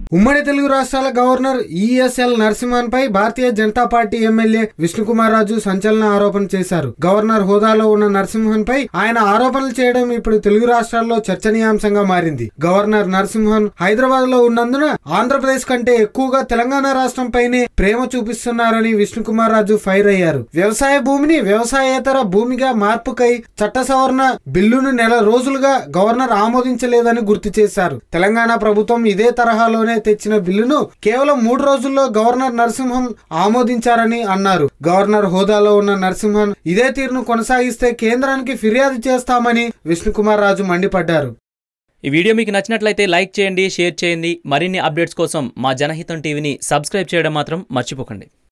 ఉమ్మడి తెలుగు రాష్ట్రాల governor ESL Narasimhan పై భారతీయ జనతా పార్టీ ఎమ్మెల్యే విష్ణుకుమార్ రాజు సంచలన ఆరోపణ చేశారు. గవర్నర్ హోదాలో ఉన్న నరసింహన్ పై ఆయన ఆరోపణలు చేయడం ఇప్పుడు తెలుగు రాష్ట్రాల్లో చర్చనీయాంశంగా మారింది. గవర్నర్ నరసింహన్ హైదరాబాద్ లో ఉన్నందున ఆంధ్రప్రదేశ్ కంటే ఎక్కువగా తెలంగాణ రాష్ట్రం పైనే ప్రేమ చూపిస్తున్నారని విష్ణుకుమార్ రాజు ఫైర్ అయ్యారు. వ్యవసాయ భూమిని వ్యవసాయేతర భూమిగా మార్పుకై చట్ట సవరణ బిల్లును నెల రోజులుగా గవర్నర్ ఆమోదించలేదని గుర్తు చేశారు. తెలంగాణ ప్రభుత్వం ఇదే తరహాలోనే తెచ్చిన బిల్లును కేవలం 3 రోజుల్లో గవర్నర్ నరసింహన్ ఆమోదించారని అన్నారు. గవర్నర్ హోదాలో ఉన్న నరసింహన్ ఇదే తీరును కొనసాగిస్తే కేంద్రానికి ఫిర్యాదు చేస్తామని విష్ణుకుమార్ రాజు మండిపడ్డారు. ఈ వీడియో మీకు నచ్చినట్లయితే లైక్ చేయండి, షేర్ చేయండి. మరిన్ని అప్డేట్స్ కోసం మా జనహితం టీవీని సబ్స్క్రైబ్ చేయడం మాత్రం మర్చిపోకండి.